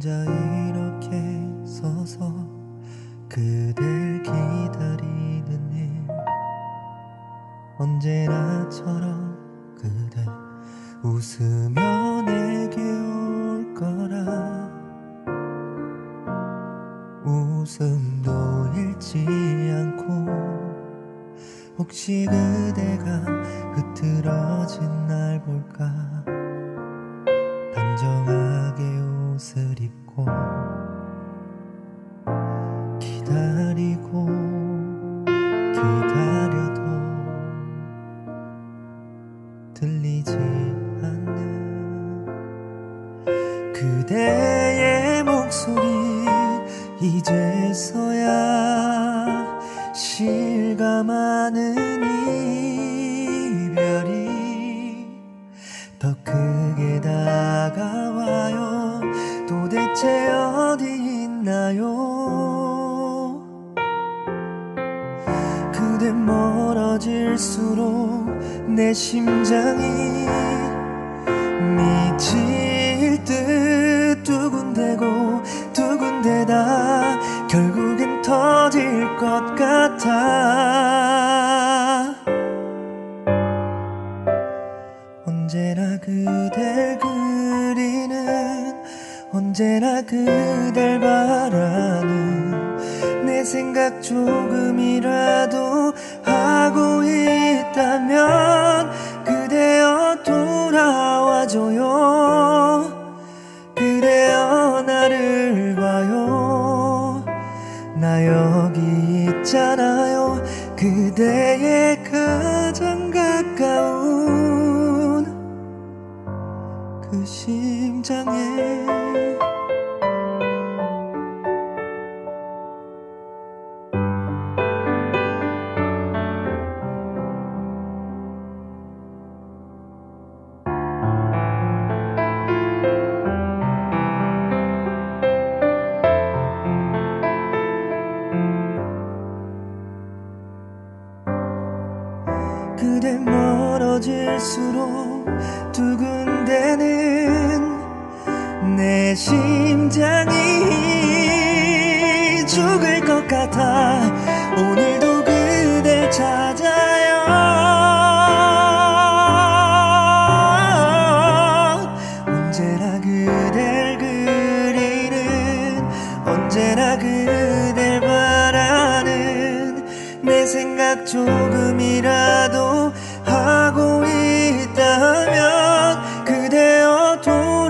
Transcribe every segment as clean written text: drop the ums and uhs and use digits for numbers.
혼자 이렇게 서서 그댈 기다리는 일, 언제나처럼 그대 웃으며 내게 올 거라. 웃음도 잃지 않고 혹시 그대가 흐트러진 날 볼까. 단정하게 옷을 입고 기다리고 기다려도 들리지 않는 그대의 목소리, 이제서야 실감하는 이별이 더 크게 다가와요. 도대체 어디 있나요? 그대 멀어질수록 내 심장이 미칠 듯 두근대고 두근대다 결국엔 터질 것 같아. 언제나 그댈 그리는, 언제나 그댈 바라는 내 생각 조금이라도 하고 있다면 그대여 돌아와줘요. 그대여 나를 봐요. 나 여기 있잖아요. 그대의 가장 가까운 그 심장에. 그대 멀어질수록 두근대는 내 심장이 죽을 것 같아. 오늘도 그댈 찾아요. 언제나 그댈 그리는, 언제나 그댈 바라는 내 생각 조금이라도 하고 있다면 그대여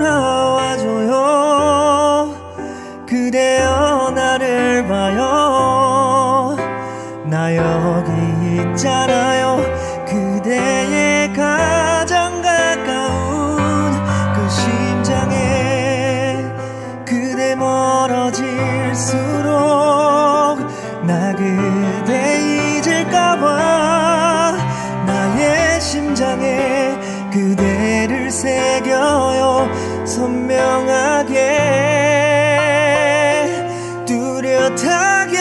돌아와줘요. 그대여 나를 봐요. 나 여기 있잖아요. 그대의 가장 가까운 그 심장에. 그대 멀어질수록 나 그대 잊을까봐 나의 심장에 그대를 새겨요. 선명하게 뚜렷하게.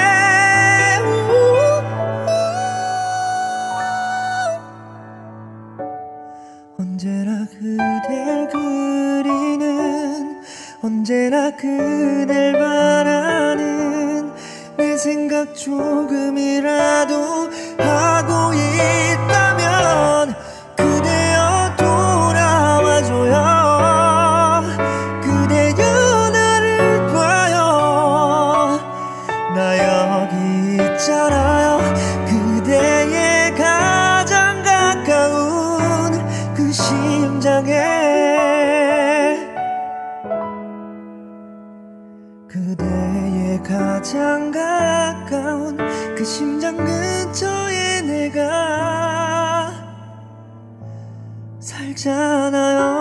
언제나 그댈 그리는, 언제나 그댈 바라는 내 생각 조금이라도 하고 있다면 그대여 돌아와줘요. 그대여 나를 봐요. 나 여기 있잖아요. 그대의 가장 가까운 그 심장에. 그대의 가장 가까운 그 심장 근처에 내가 살잖아요.